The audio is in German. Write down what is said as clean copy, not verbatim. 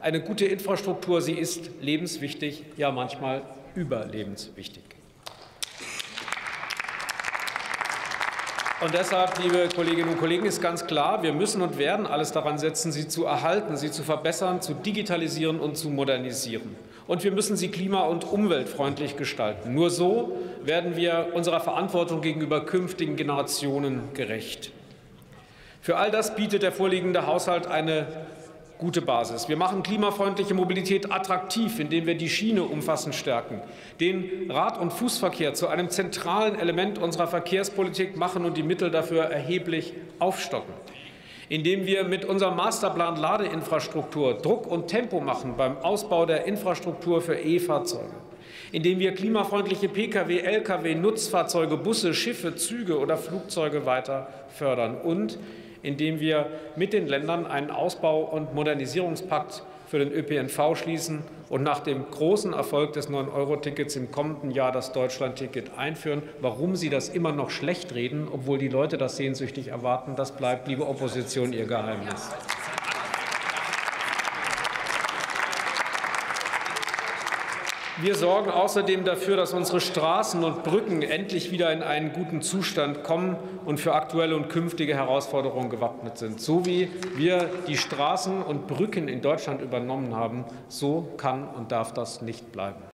Eine gute Infrastruktur, sie ist lebenswichtig, ja manchmal überlebenswichtig. Und deshalb, liebe Kolleginnen und Kollegen, ist ganz klar, wir müssen und werden alles daran setzen, sie zu erhalten, sie zu verbessern, zu digitalisieren und zu modernisieren. Und wir müssen sie klima- und umweltfreundlich gestalten. Nur so werden wir unserer Verantwortung gegenüber künftigen Generationen gerecht. Für all das bietet der vorliegende Haushalt eine gute Basis. Wir machen klimafreundliche Mobilität attraktiv, indem wir die Schiene umfassend stärken, den Rad- und Fußverkehr zu einem zentralen Element unserer Verkehrspolitik machen und die Mittel dafür erheblich aufstocken, indem wir mit unserem Masterplan Ladeinfrastruktur Druck und Tempo machen beim Ausbau der Infrastruktur für E-Fahrzeuge, indem wir klimafreundliche Pkw, Lkw, Nutzfahrzeuge, Busse, Schiffe, Züge oder Flugzeuge weiter fördern und indem wir mit den Ländern einen Ausbau- und Modernisierungspakt für den ÖPNV schließen und nach dem großen Erfolg des 9-Euro-Tickets im kommenden Jahr das Deutschland-Ticket einführen. Warum Sie das immer noch schlecht reden, obwohl die Leute das sehnsüchtig erwarten, das bleibt, liebe Opposition, Ihr Geheimnis. Wir sorgen außerdem dafür, dass unsere Straßen und Brücken endlich wieder in einen guten Zustand kommen und für aktuelle und künftige Herausforderungen gewappnet sind. So wie wir die Straßen und Brücken in Deutschland übernommen haben, so kann und darf das nicht bleiben.